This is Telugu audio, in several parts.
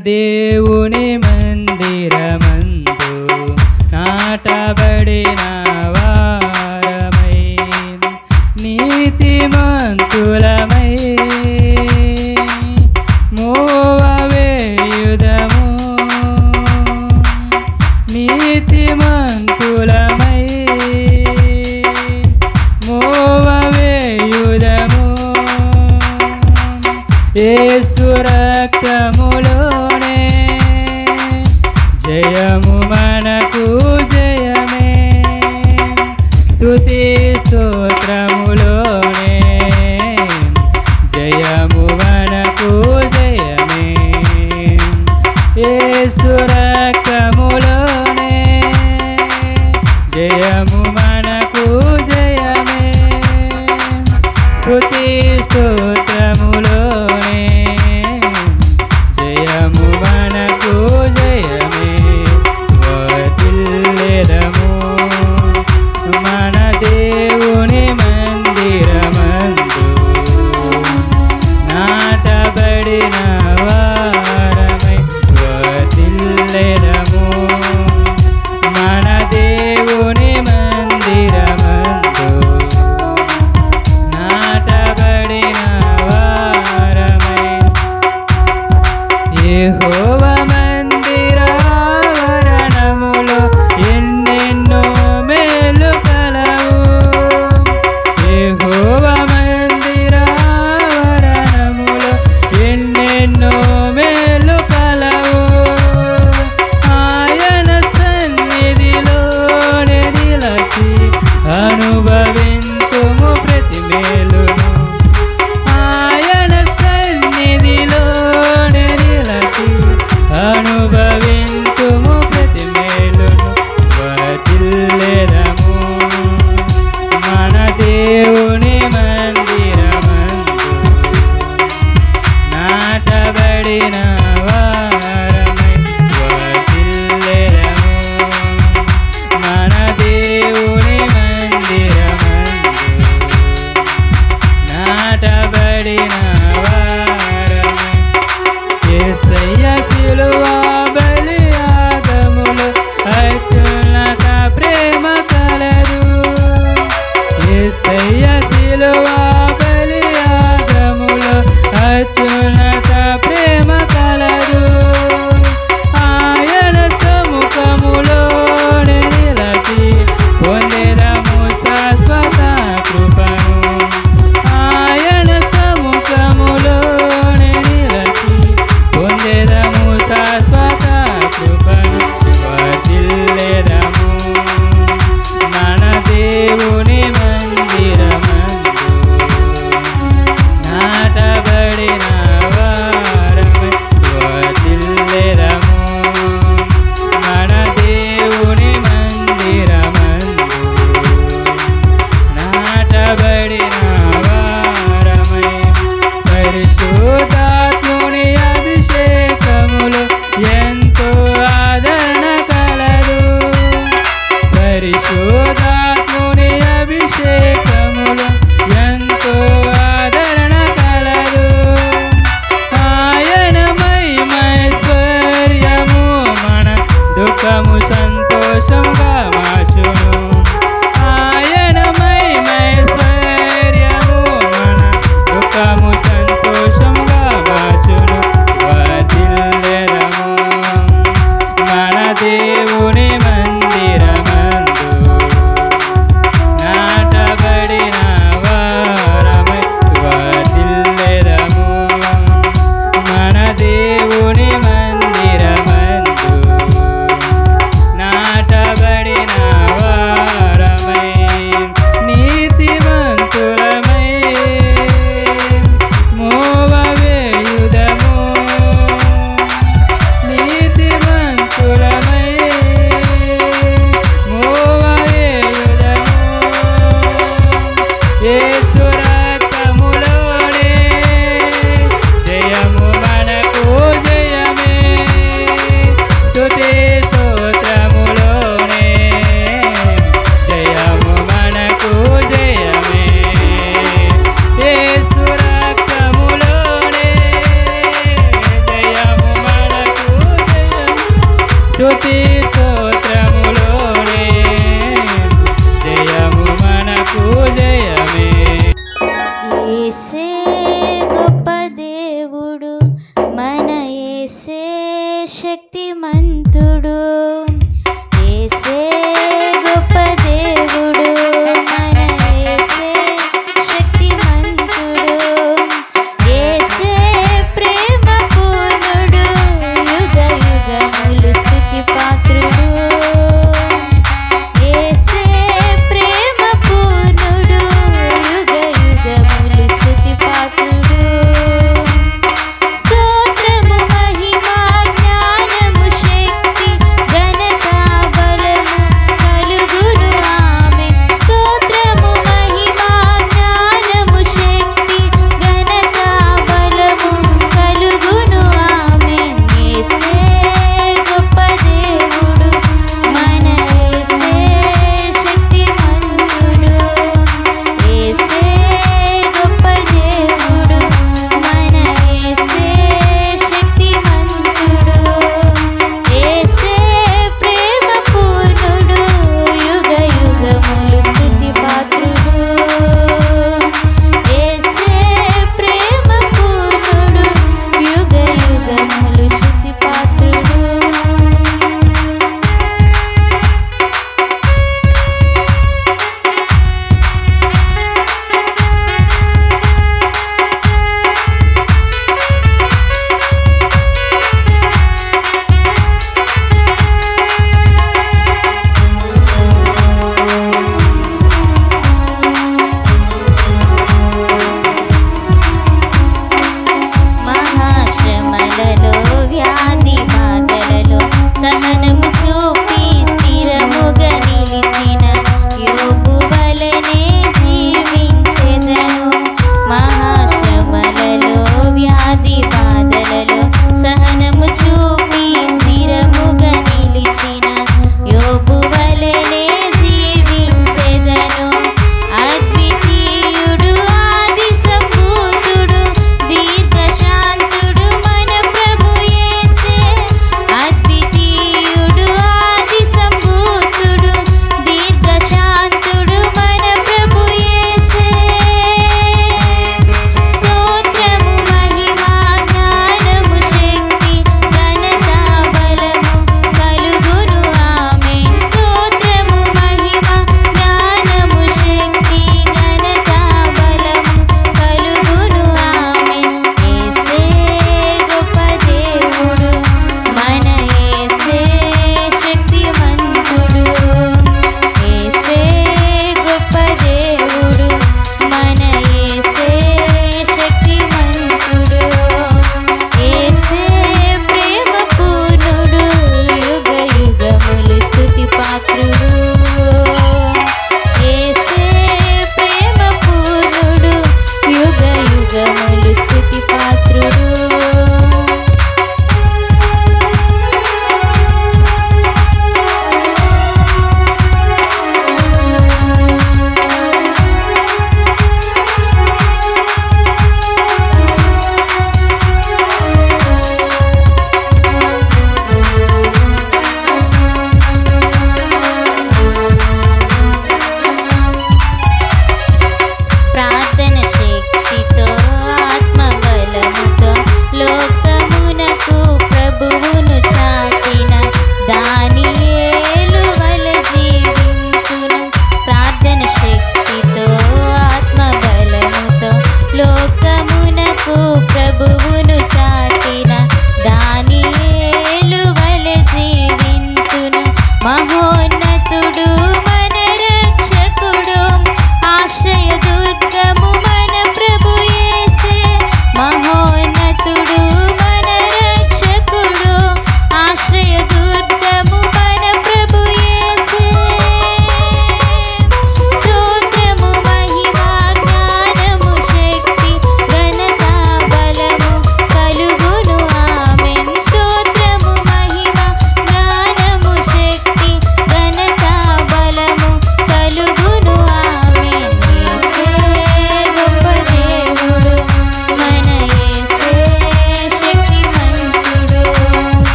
దేవుని మందిరమందు నాటబడిన వారమై నీతిమంతులమై మోవవేయుదము నీతిమంతులమై మోవవేయుదము యేసు రక్తములోనే జయము మనకు జయమే స్తుతి స్తోత్రములోనే జయము మనకు జయమే యేసు రక్తములోనే జయము మనకు జయమే స్తుతి స్తోత్రములోనే జయము మనకు జయమే వర్ధిల్లెదము మన దేవుని మందిరమందు నాటబడిన వారమై వర్ధిల్లెదము స్తుతి స్తోత్రములోనే జయము మనకు జయమే. యేసే గొప్ప దేవుడు, మన యేసే శక్తిమంతుడు. యేసే గొప్ప దేవుడు, మన యేసే శక్తిమంతుడు. యేసే ప్రేమ పూర్ణుడు, యుగ యుగములు స్తుతి పాత్రుడు. యేసే ప్రేమ పూర్ణుడు, యుగ యుగములు స్తుతి పాత్రుడు. స్తోత్రము మహిమ జ్ఞానము శక్తి ఘనత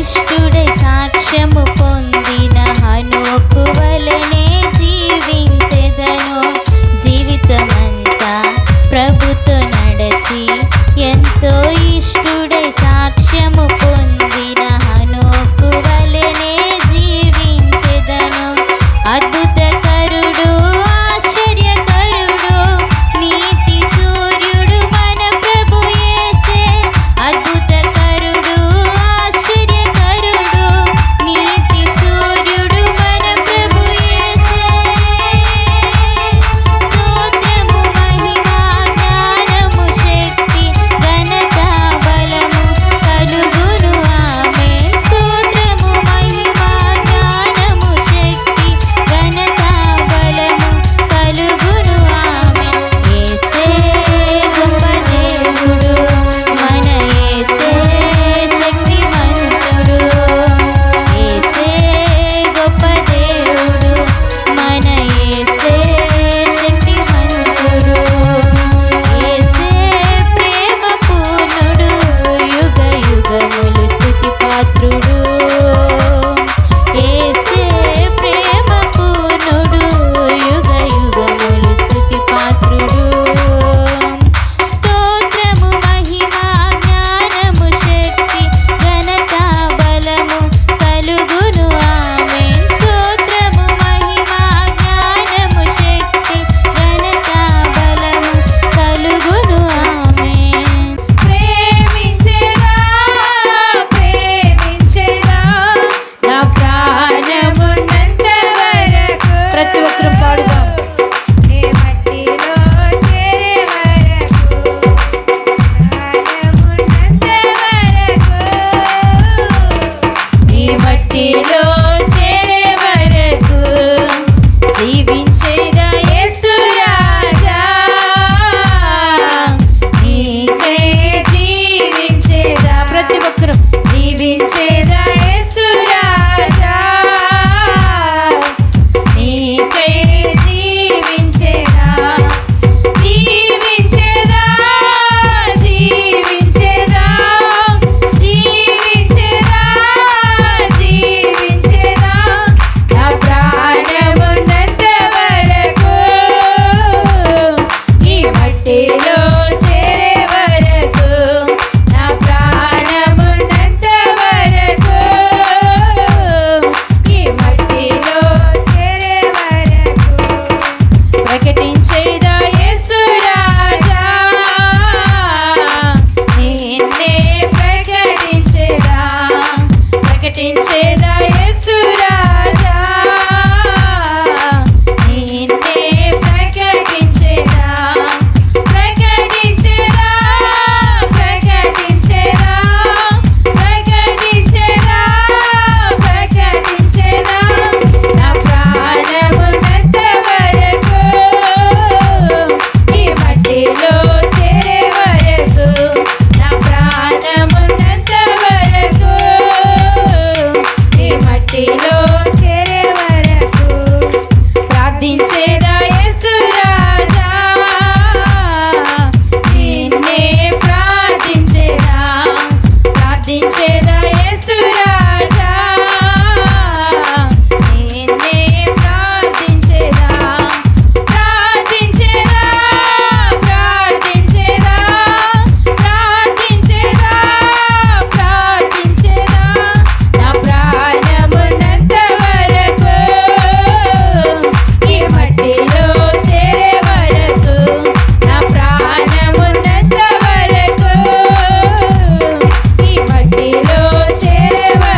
ఇష్టుడై సాక్ష్యము పొందిన హనోకు వలెనే జీవించెదను. జీవితమంతా ప్రభుతో నడచి ఎంతో ఇష్టుడై సాక్ష్యము పొందిన హనోకు వలెనే జీవించెదను. అద్భుతకరుడు ఆశ్చర్యకరుడు నీతి సూర్యుడు మన ప్రభు యేసే. అద్భుతకరుడు ఆశ్చర్యకరుడు నీతి సూర్యుడు మన ప్రభు యేసే. స్తోత్రము మహిమ జ్ఞానము శక్తి ఘనత బలము కలుగును ఆమేన్. స్తోత్రము మహిమ జ్ఞానము శక్తి ఘనత బలము కలుగును ఆమేన్. యేసే గొప్ప దేవుడు మన యేసే శక్తిమంతుడు. యేసే గొప్ప దేవుడు మన యేసే శక్తిమంతుడు. యేసే ప్రేమ పూర్ణుడు యుగ యుగములు స్తుతి పాత్రుడు. యేసే ప్రేమ పూర్ణుడు యుగ యుగములు స్తుతి పాత్రుడు. స్తోత్రము మహిమ జ్ఞానము శక్తి ఘనత బలము కలుగును ఆమేన్. స్తోత్రము మహిమ జ్ఞానము శక్తి ఘనత బలము కలుగును ఆమేన్. ప్రేమించెదా ప్రేమించెదా నా ప్రాణమున్నంత వరకు. ప్రతి ఒక్కరు పాడుదాం. నీ మట్టిలో చేరే వరకు ప్రాణమున్నంత వరకు. నీ మట్టిలో చేరే వరకు జీవించేదా యేసు రాజా. నీకై జీవించేదా. ప్రతి ఒక్కరు జీవించేదా యేసు రాజా. నీకై జీవించేదా. జీవించేదా జీవించేదా జీవించేదా జీవించేదా నా ప్రాణమున్నంత వరకు. ఈ మట్టిలో చేరే వరకు నా ప్రాణమున్నంత వరకు. ఈ మట్టిలో చేరే వరకు ప్రకటించేదా యేసు రాజా. నిన్నే ప్రకటించేదా. ప్రకటించేదా యేసు రాజా. నిన్నే ప్రకటించేదా. ప్రకటించేదా ప్రకటించేదా ప్రకటించేదా ప్రకటించేదా నా ప్రాణమున్నంత వరకు. ఈ మట్టిలో చేరే వరకు నా ప్రాణమున్నంత వరకు. ఈ మట్టిలో చేరే వరకు ప్రార్థించేదా యేసు రాజా. నిన్నే ప్రార్థించేదా. ప్రార్థించేదా యేసు రాజా. నిన్నే ప్రార్థించేదా. ప్రార్థించేదా ప్రార్థించేదా ప్రార్థించేదా ప్రార్థించేదా నా ప్రాణమున్నంత వరకు. ఈ మట్టిలో చేరే వరకు నా ప్రాణమున్నంత వరకు. ఈ మట్టిలో చేరే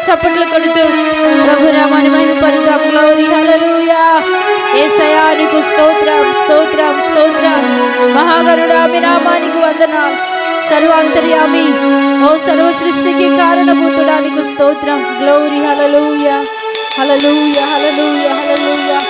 చప్పట్లు కొడుతూ ప్రభు నామాన్ని మహిమపరుద్దాం. గ్లోరీ హల్లెలూయా. యేసయ్యా నీకు స్తోత్రం స్తోత్రం స్తోత్రం. మహాగరుడా మీ నామానికి వందనాలు. సర్వాంతర్యామి ఓ సర్వ సృష్టికి కారణభూతుడా నీకు స్తోత్రం. Glory hallelujah hallelujah hallelujah hallelujah.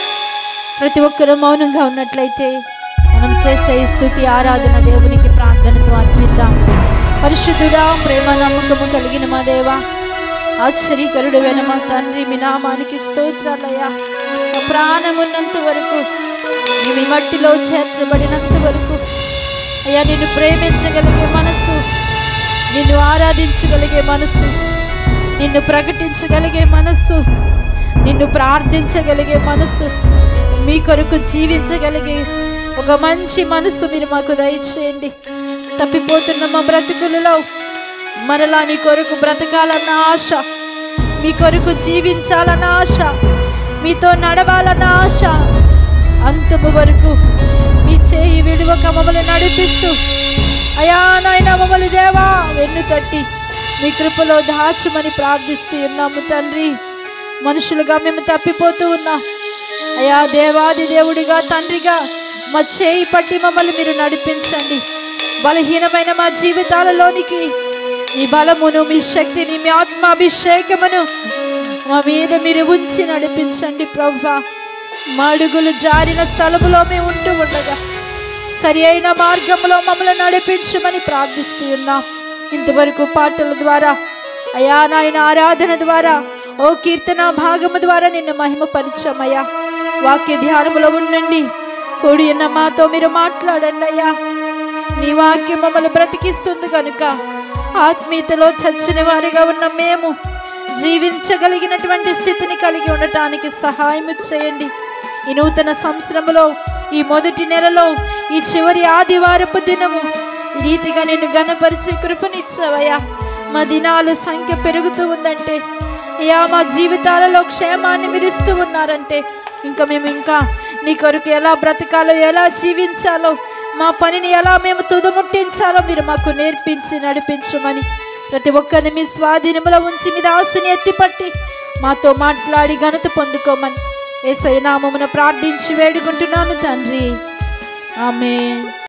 ప్రతి ఒక్కరూ మౌనంగా ఉన్నట్లయితే మనం చేసే ఈ స్తుతి ఆరాధన దేవునికి ప్రార్థనతో అర్పిద్దాం. పరిశుద్ధుడా, ప్రేమ నమ్మకము కలిగిన మా దేవా, ఆశ్చర్యకరుడు వెన మా తండ్రి, మీ నామానికి స్తోత్రాలయ్యా. మా ప్రాణమున్నంత వరకు మీ మట్టిలో చేర్చబడినంత వరకు అయ్యా నిన్ను ప్రేమించగలిగే మనసు, నిన్ను ఆరాధించగలిగే మనసు, నిన్ను ప్రకటించగలిగే మనసు, నిన్ను ప్రార్థించగలిగే మనసు, మీ కొరకు జీవించగలిగే ఒక మంచి మనసు మీరు మాకు దయచేయండి. తప్పిపోతున్న మా బ్రతుకులలో మరలా నీ కొరకు బ్రతకాలన్న ఆశ, మీ కొరకు జీవించాలన్న ఆశ, మీతో నడవాలన్న ఆశ, అంతము వరకు మీ చేయి విడువక మమ్మల్ని నడిపిస్తూ అయా నాయన మమ్మల్ని దేవా వెన్ను తట్టి మీ కృపలో దాచుమని ప్రార్థిస్తూ ఉన్నాము తండ్రి. మనుషులుగా మేము తప్పిపోతూ ఉన్నాం అయా. దేవాది దేవుడిగా తండ్రిగా మా చేయి పట్టి మమ్మల్ని మీరు నడిపించండి. బలహీనమైన మా జీవితాలలోనికి మీ బలమును, మీ శక్తిని, మీ ఆత్మాభిషేకమును మా మీద మీరు ఉంచి నడిపించండి ప్రభువా. మా అడుగులు జారిన స్థలములో మేము ఉంటూ ఉండగా సరి అయిన మార్గంలో మమ్మల్ని నడిపించమని ప్రార్థిస్తూ ఉన్నాం. ఇంతవరకు పాటల ద్వారా అయా నాయన ఆరాధన ద్వారా ఓ కీర్తన భాగము ద్వారా నిన్ను మహిమపరిచామయ్యా. వాక్య ధ్యానములో ఉండండి, కూడి ఉన్న మాతో మీరు మాట్లాడండి అయ్యా. నీ వాక్యం మమ్మల్ని బ్రతికిస్తుంది కనుక ఆత్మీయతలో చచ్చిన వారిగా ఉన్న మేము జీవించగలిగినటువంటి స్థితిని కలిగి ఉండటానికి సహాయం చేయండి. ఈ నూతన సంవత్సరంలో, ఈ మొదటి నెలలో, ఈ చివరి ఆదివారపు దినము ఈ రీతిగా నేను ఘనపరిచే కృపనిచ్చావయ్యా. మా దినాలు సంఖ్య పెరుగుతూ ఉందంటే అయ్యా, మా జీవితాలలో క్షేమాన్ని మీరు ఇస్తూ ఉన్నారంటే మేము ఇంకా నీ కొరకు ఎలా బ్రతకాలో, ఎలా జీవించాలో, మా పనిని ఎలా మేము తుదముట్టించాలో మీరు మాకు నేర్పించి నడిపించమని ప్రతి ఒక్కరిని మీ స్వాధీనములో ఉంచి మీ దాసుని ఎత్తిపట్టి మాతో మాట్లాడి ఘనత పొందుకోమని యేసయ్య నామమున ప్రార్థించి వేడుకుంటున్నాను తండ్రి. ఆమేన్.